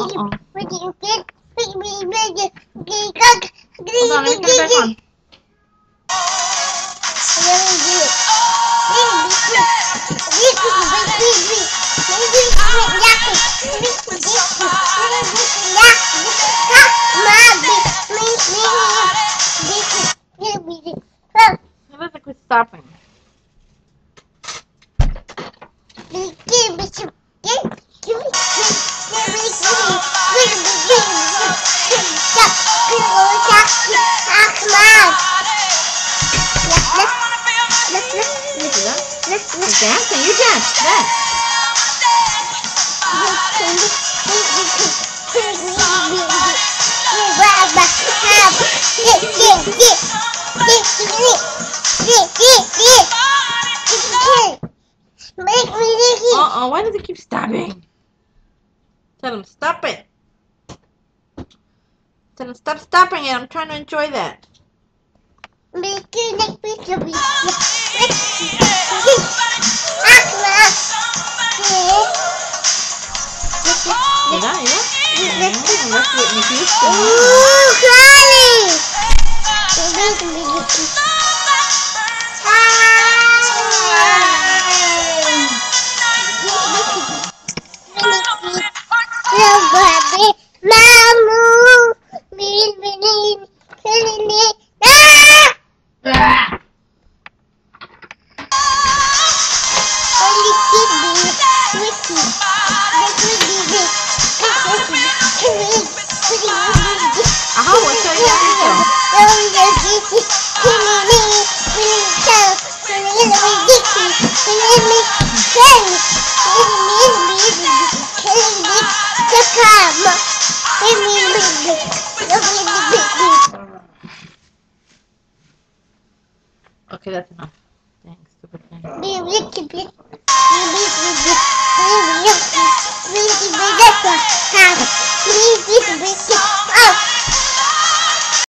let me put it back on. It looks like we're stopping. You're dancing. You dance. Dance. Why does it keep stopping? Tell him stop it. Tell him stop stopping it. I'm trying to enjoy that. Mira. That's Whitney Houston. Okay, that's enough. Thanks, stupid thing.